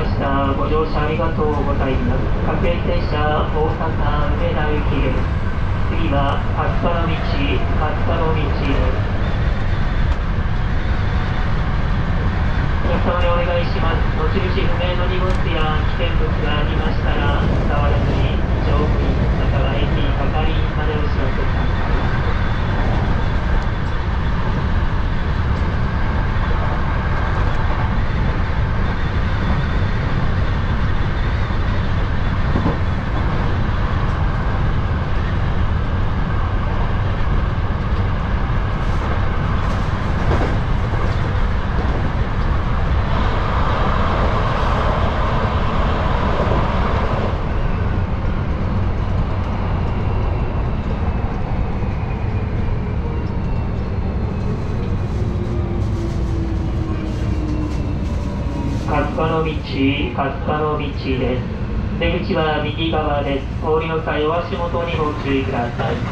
した。ご乗車ありがとうございます。各駅停車、大阪梅田行きです。次は、勝田の道です。お客様にお願いします。持ち主不明の荷物や危険物がありましたら、触らずに乗務員または駅係員までお知らせください。春日の道です。出口は右側です。お降りの際、お足元にご注意ください。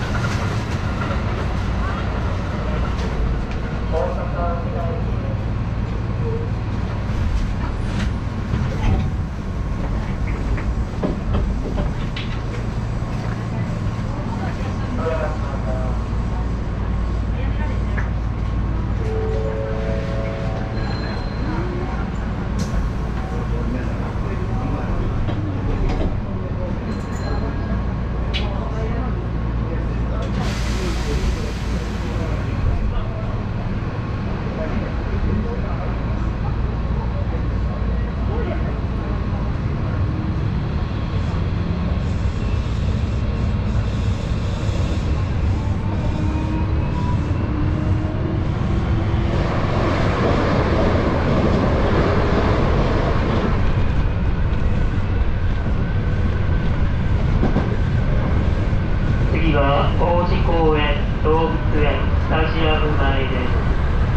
王子公園動物園スタジアム前です。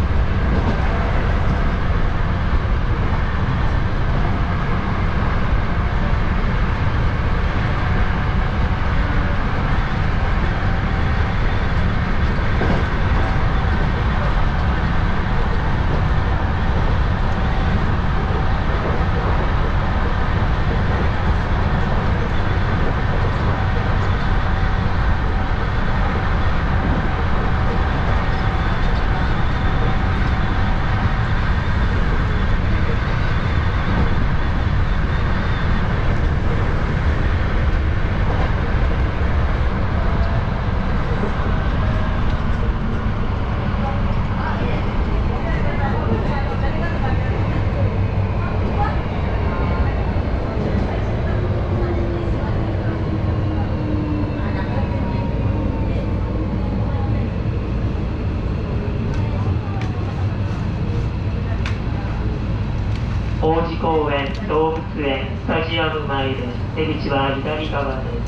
王子公園動物園スタジアム前です。出口は左側です。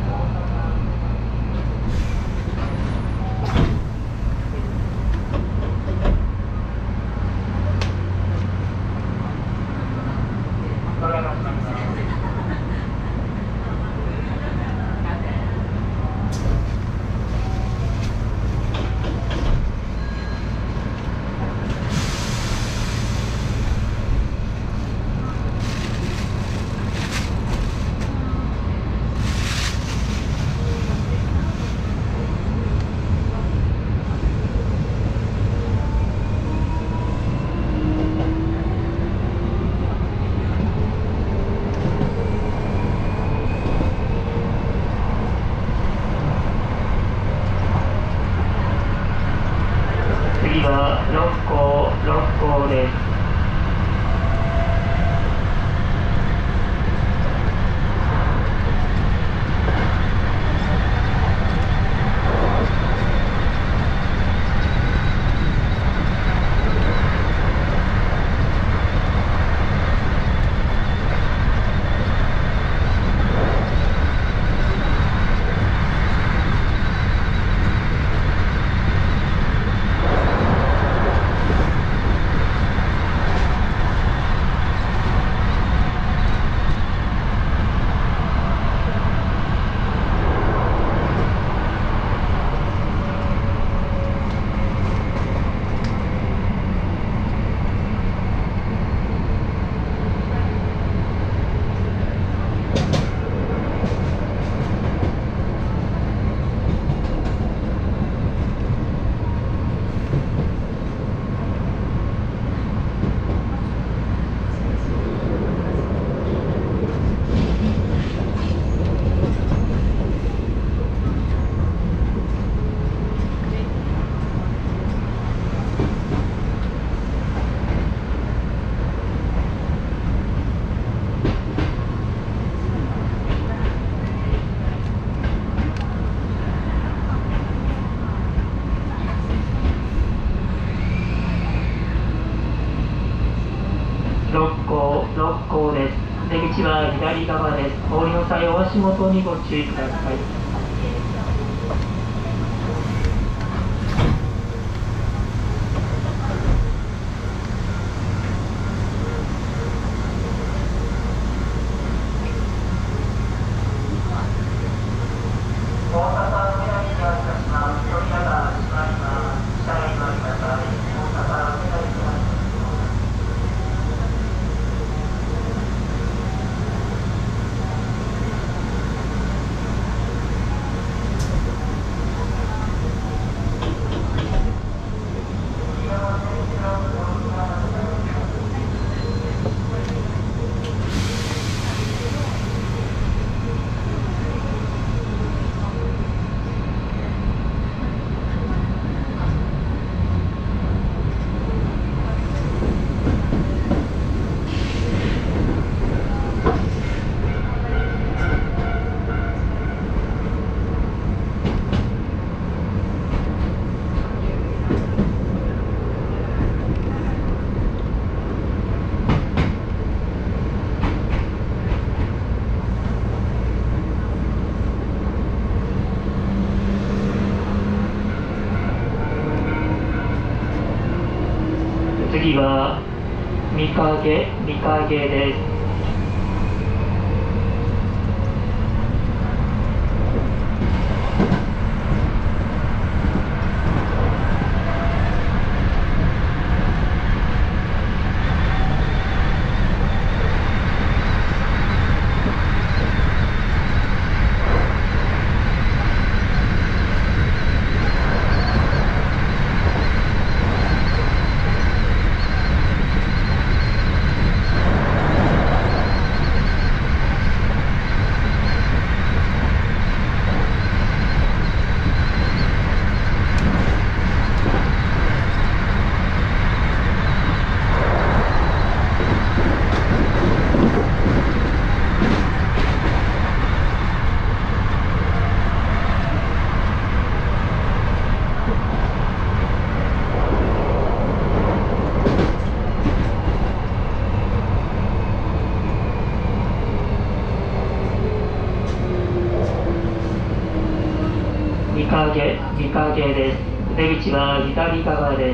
次は六甲です。 特攻です。出口は左側です。お降りの際、お足元にご注意ください。次は御影です。御影です。出口は左側です。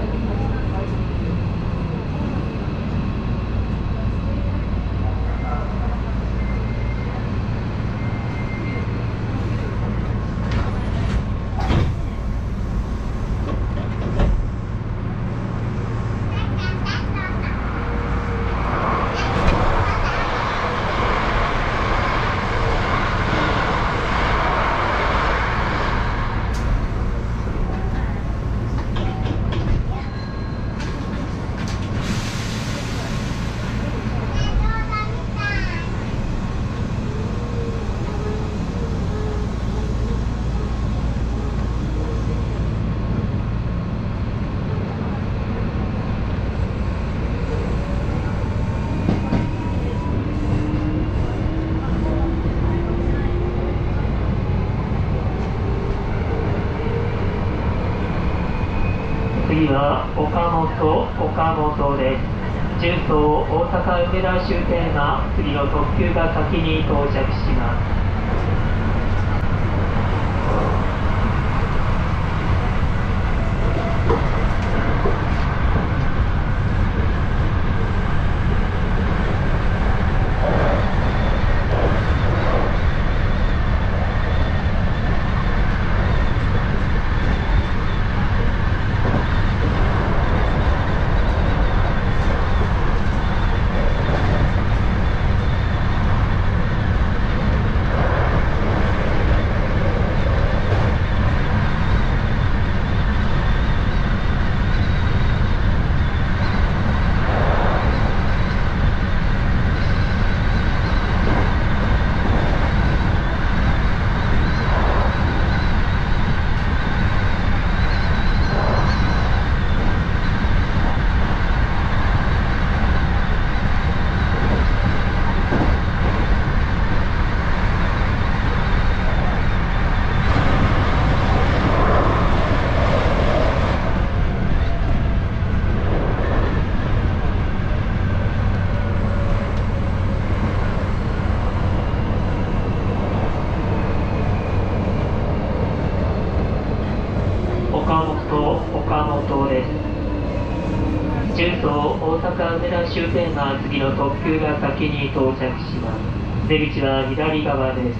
次は岡本です。順当大阪梅田終点が次の特急が先に到着します。 中東大阪梅田終点は次の特急が先に到着します。出口は左側です。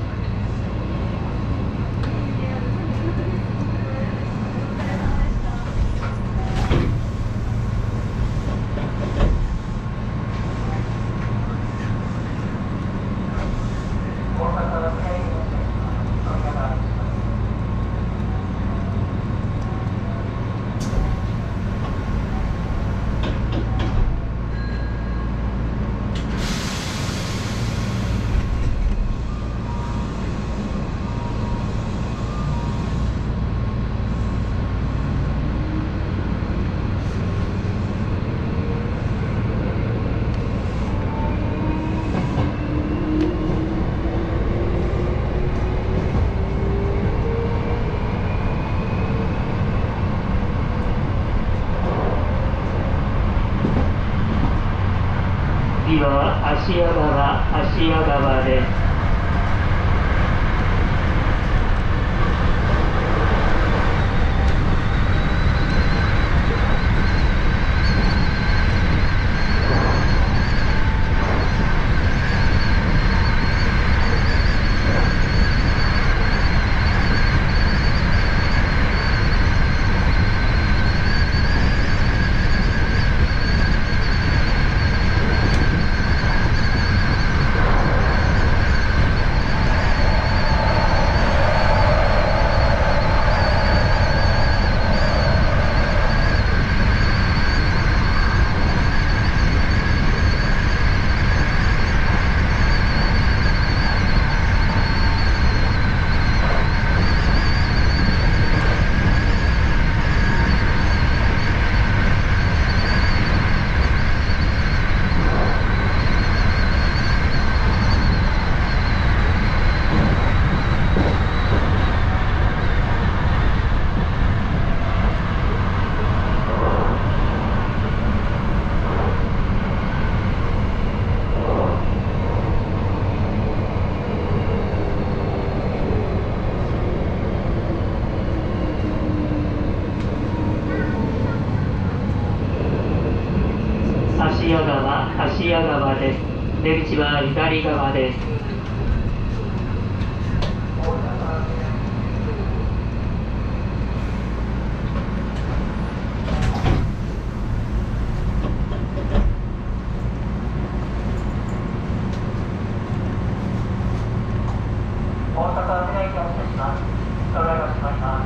次は芦屋川です。芦屋川です。出口は左側です。大阪梅田駅を発車します。ドライバー閉まります。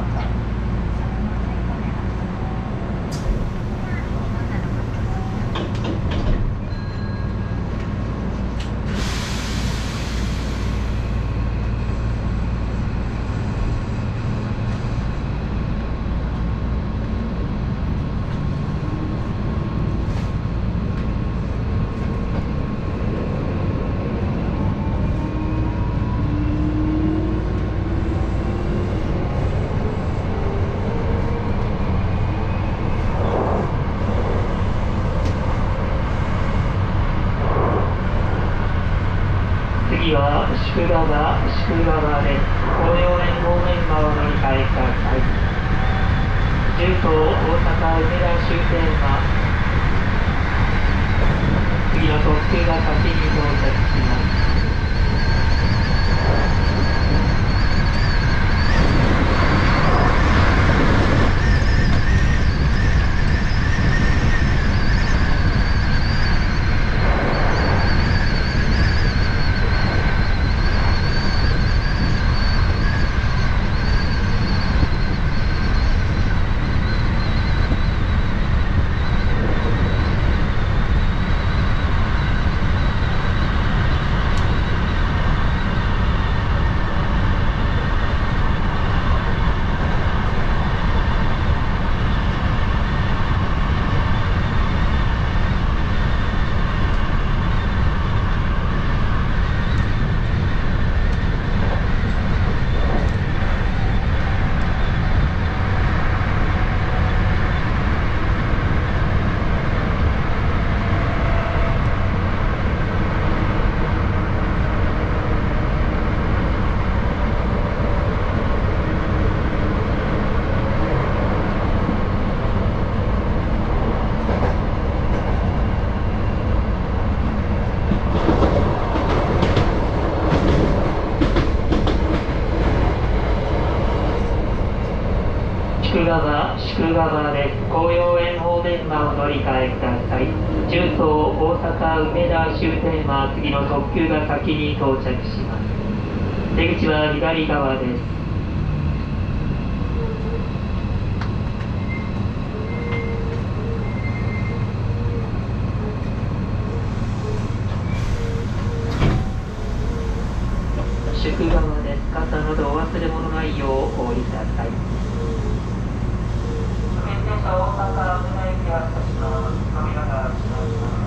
次は宿川です。紅葉連合メンバーを乗り換えください。中東大阪梅田終点は次の特急が先に到着します。 宿川です。紅葉園方面間を乗り換えください。中東大阪梅田終点は次の特急が先に到着します。出口は左側です。宿川です。傘などお忘れ物ないようお降りください。電車大阪梅田駅発車します。扉が閉まります。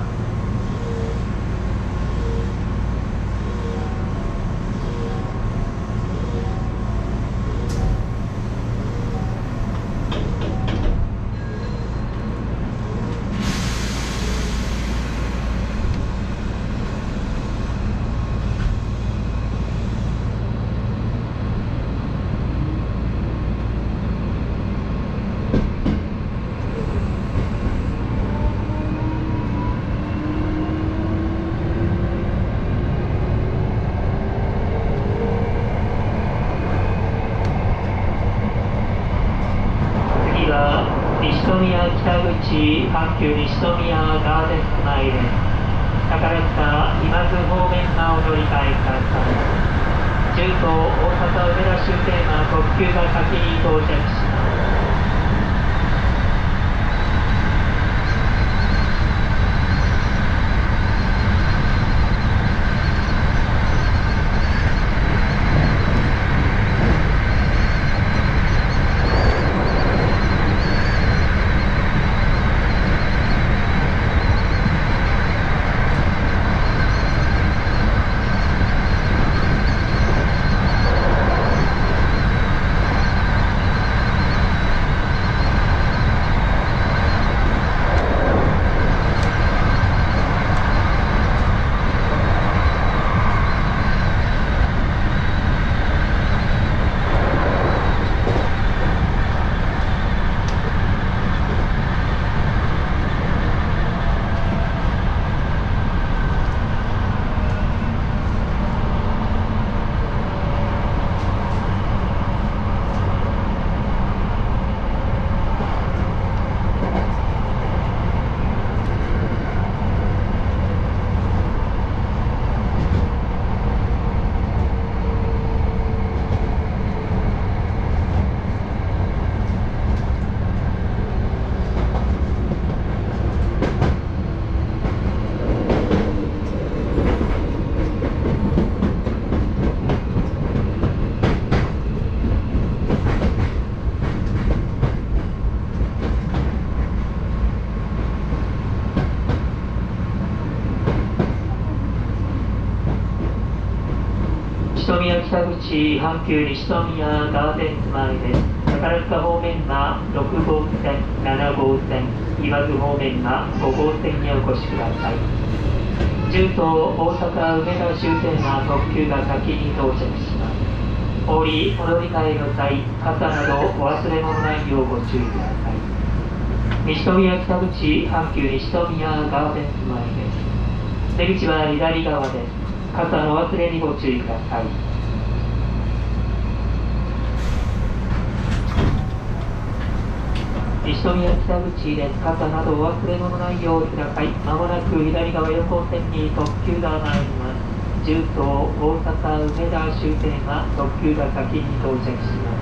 西宮北口阪急西宮ガーデンスマイル宝塚今津方面間を乗り換えください。中東大阪梅田終点は特急が先に到着します。西宮北口阪急西宮ガーデンスマイルです。宝塚方面が6号線、7号線、今津方面が5号線にお越しください。中東大阪梅田終点は特急が先に到着します。お乗り換えの際、傘などお忘れ物ないようご注意ください。西宮北口阪急西宮ガーデンスマイルです。出口は左側です。傘の忘れにご注意ください。西宮北口です。傘などお忘れ物ないようください。まもなく左側4号線に特急が参ります。中東大阪梅田終点は特急が先に到着します。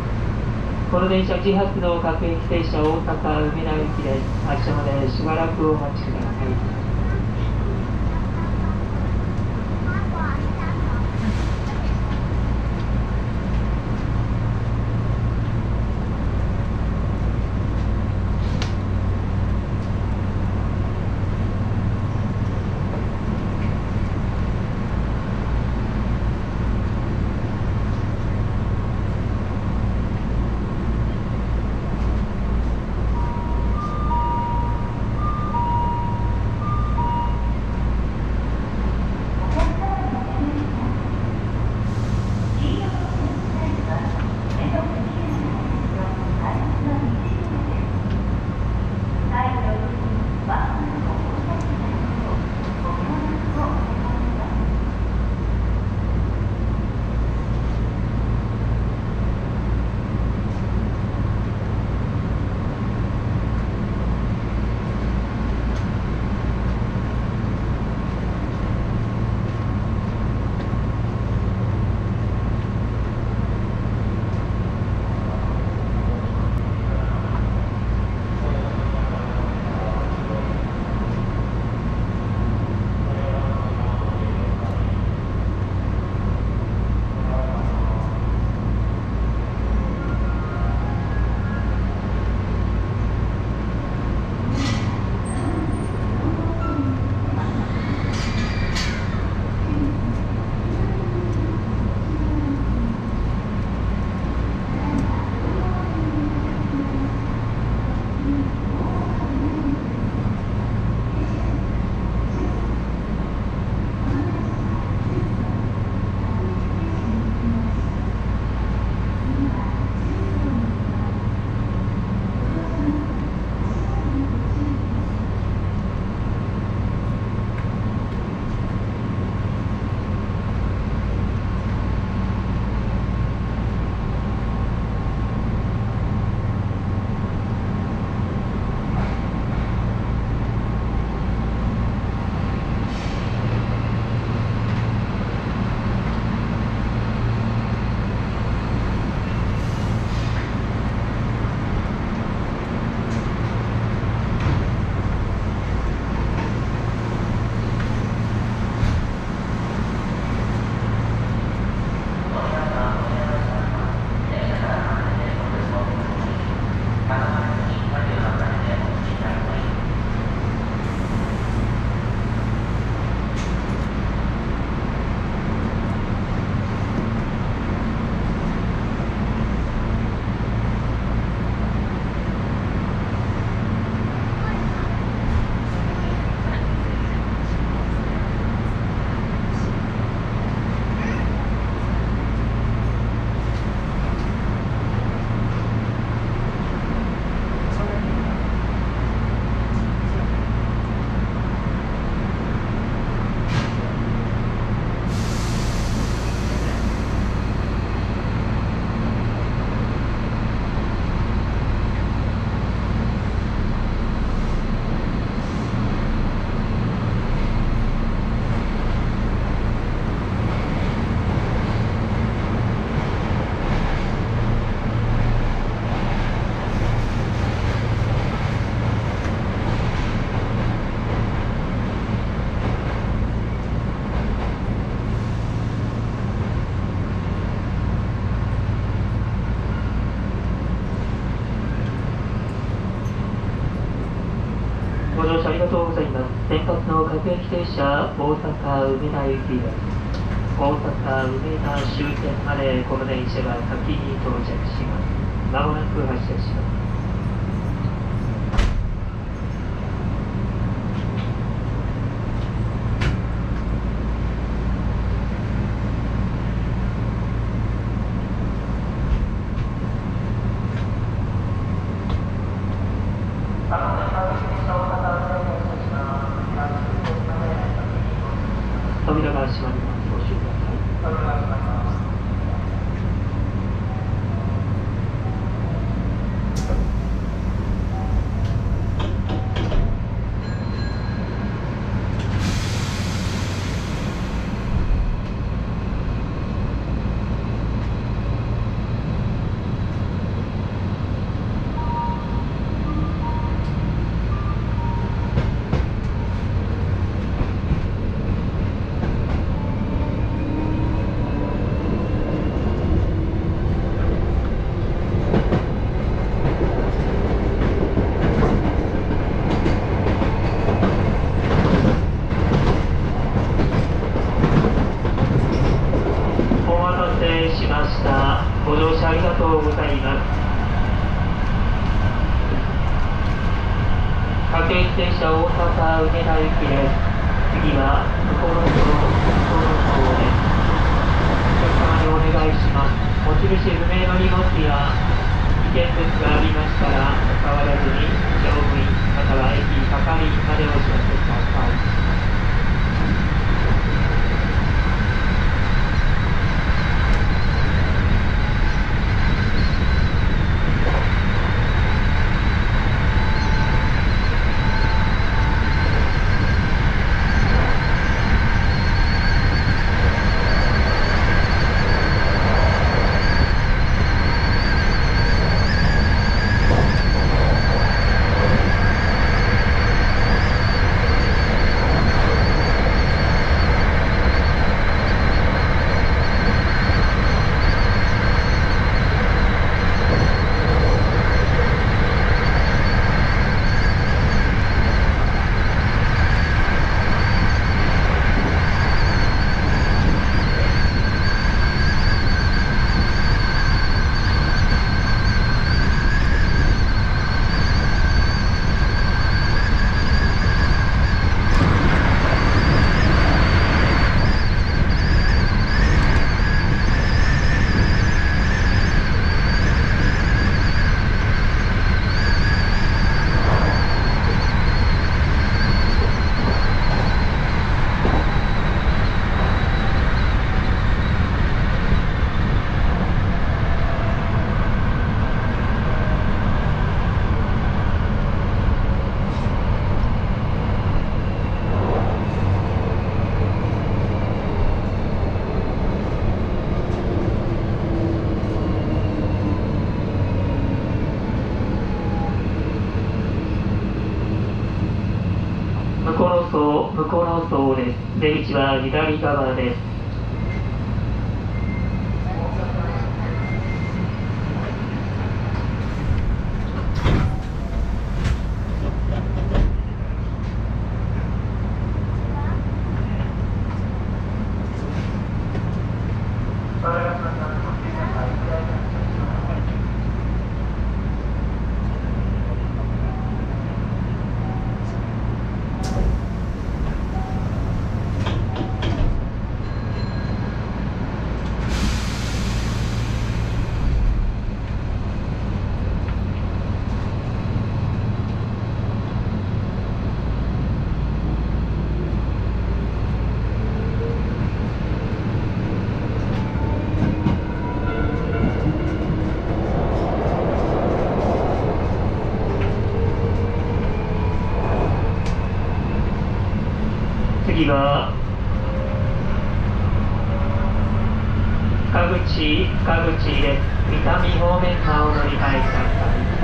この電車始発の各駅停車大阪梅田行きです。発車までしばらくお待ちください。 ご乗車ありがとうございます。先発の各駅停車、大阪梅田行きです。大阪梅田終点までこの電車が先に到着します。まもなく発車します。扉が閉まります。ご注意ください。しました。ご乗車ありがとうございます。各駅停車大阪梅田行きです。次は向こうの方です。お客様にお願いします。持ち主不明の荷物や危険物がありましたら変わらずに乗務員または駅係までお知らせください。向こうの層です。出口は左側です。次は深口です。伊丹方面側を乗り換えください。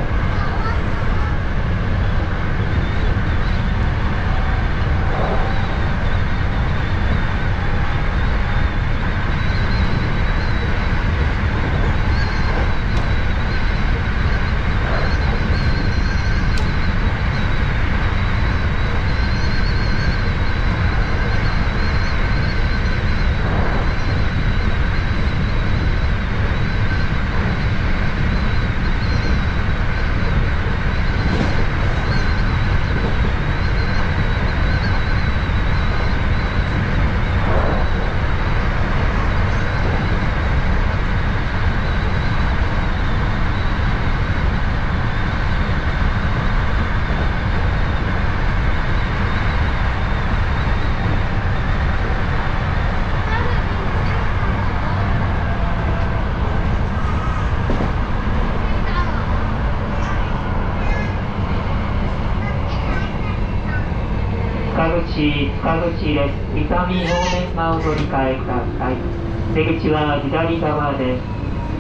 塚口です。伊丹方面側を乗り換えください。出口は左側です。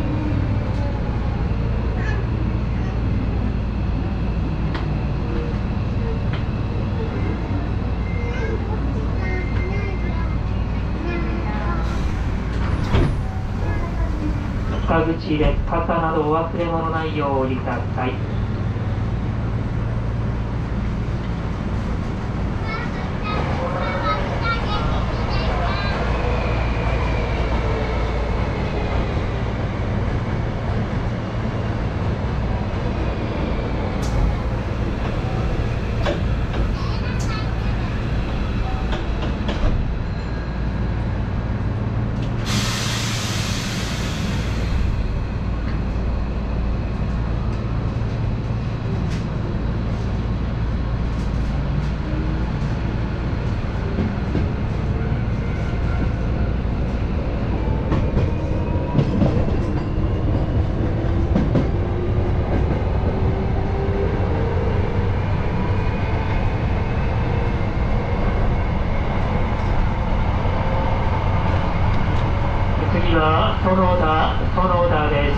塚口です。傘などお忘れ物ないようお降りください。次は園田です。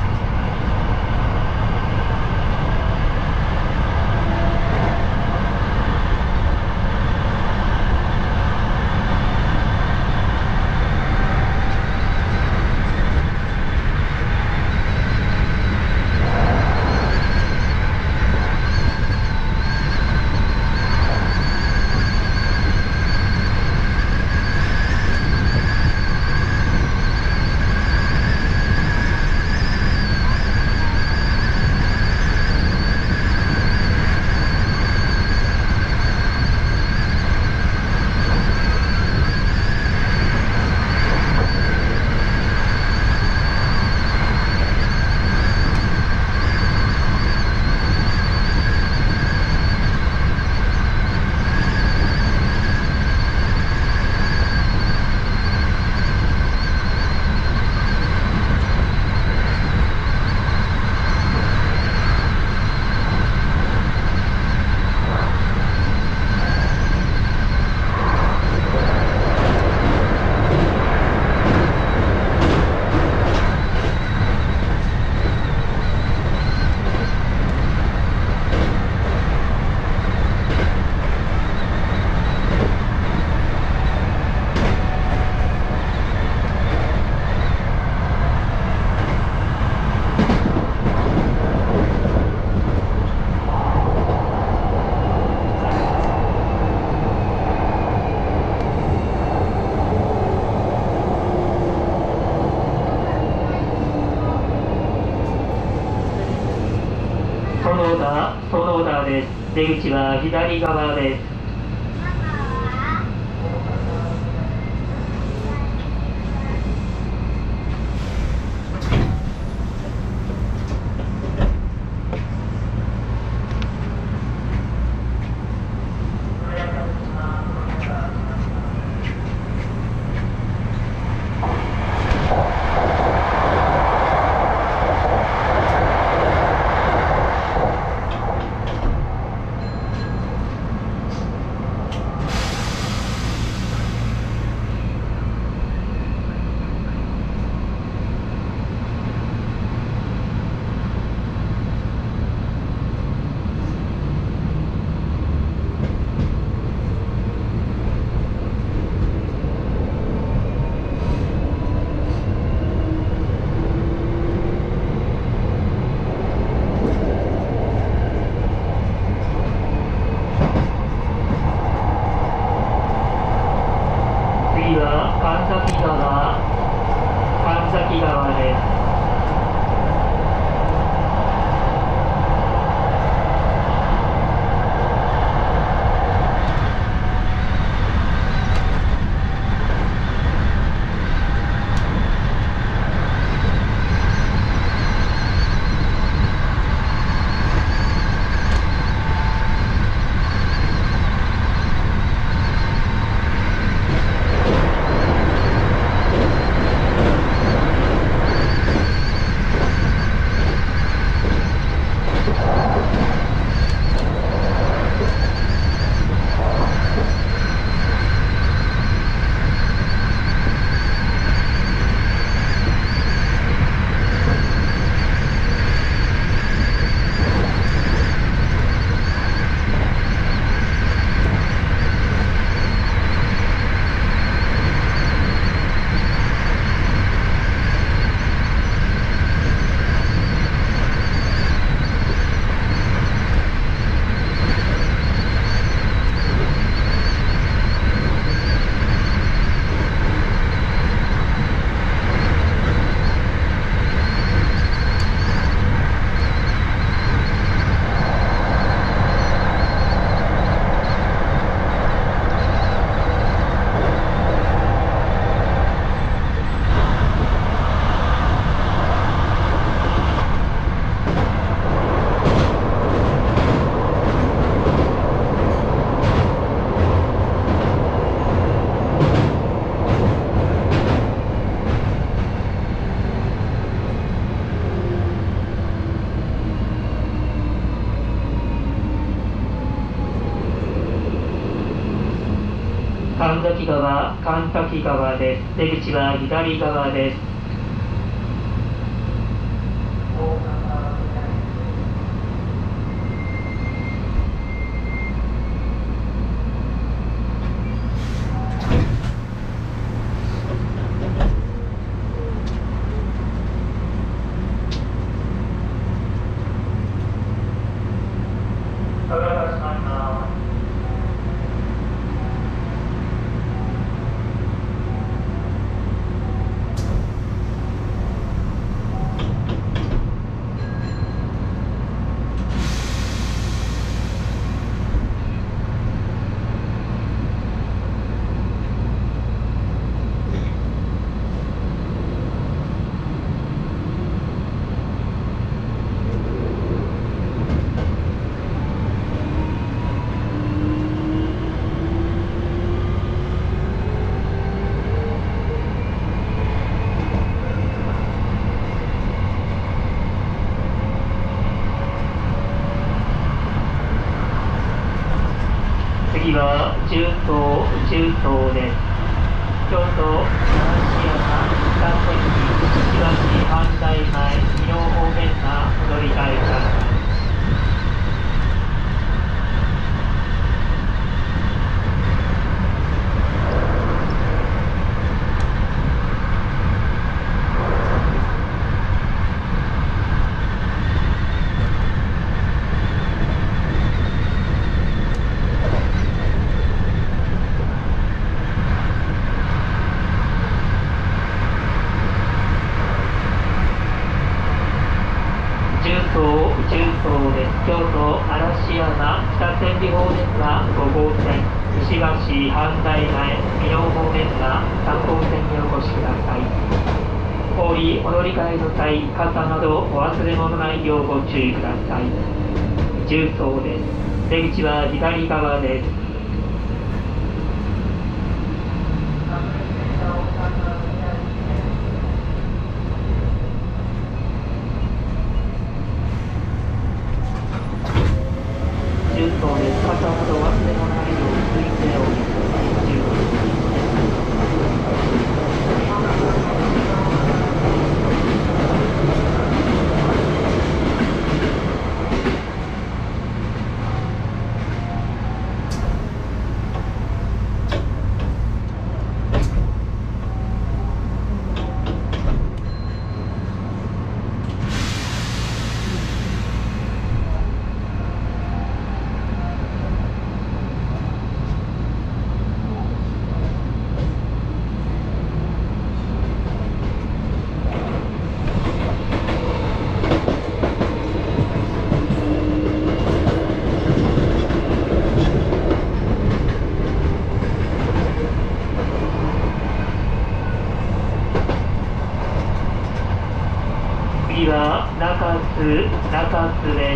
園田です。出口は左側です。次は神崎川です。 神崎川です。出口は左側です。次は中東です。京都、嵐山、北関、石橋、阪大前、箕面方面がお乗り換えください。中東です。京都、嵐山、北千里方面が5号線、石橋、阪大前、箕面方面が3号線にお越しください。お乗り換えの際、傘などお忘れ物ないようご注意ください。中東です。出口は左側です。そうです。傘など忘れ物ないようついておいて次は中津です。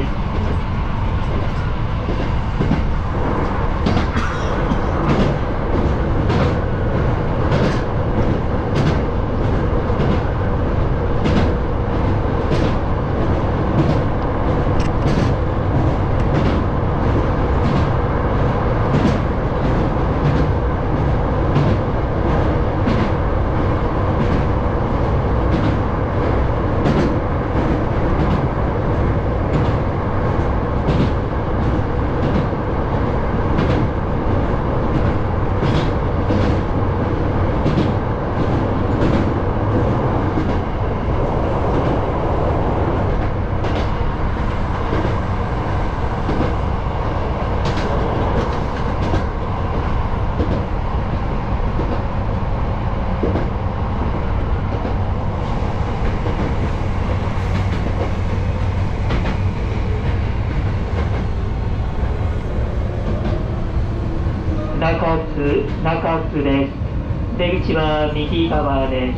中津です。出口は右側です。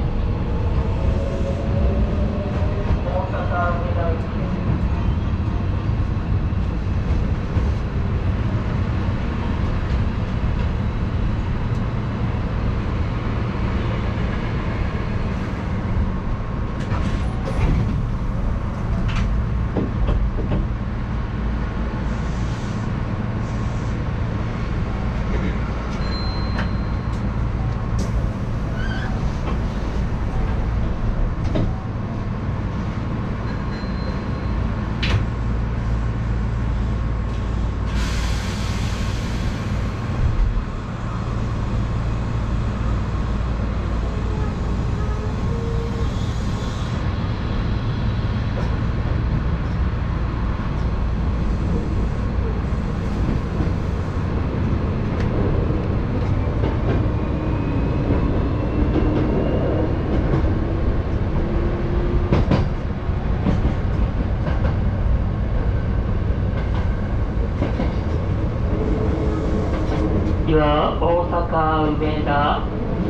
次は大阪梅田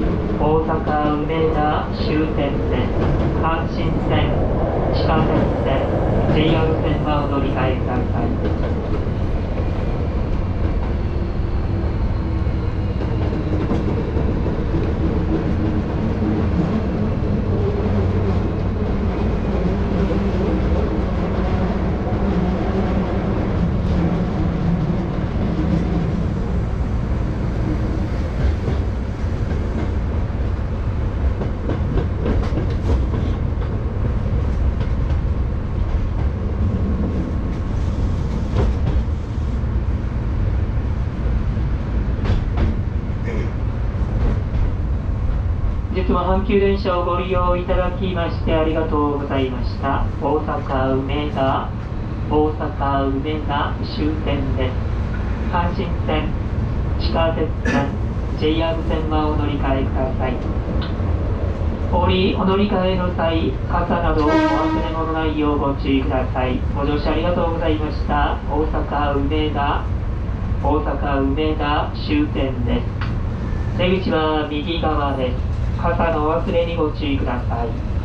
終点です。阪神線、地下鉄線、JR 線はお乗り換えください。本日も阪急電車をご利用いただきましてありがとうございました。大阪梅田終点です。阪神線、地下鉄線、JR 線はお乗り換えください。お乗り換えの際、傘などお忘れ物ないようご注意ください。ご乗車ありがとうございました。大阪梅田終点です。出口は右側です。傘のお忘れにご注意ください。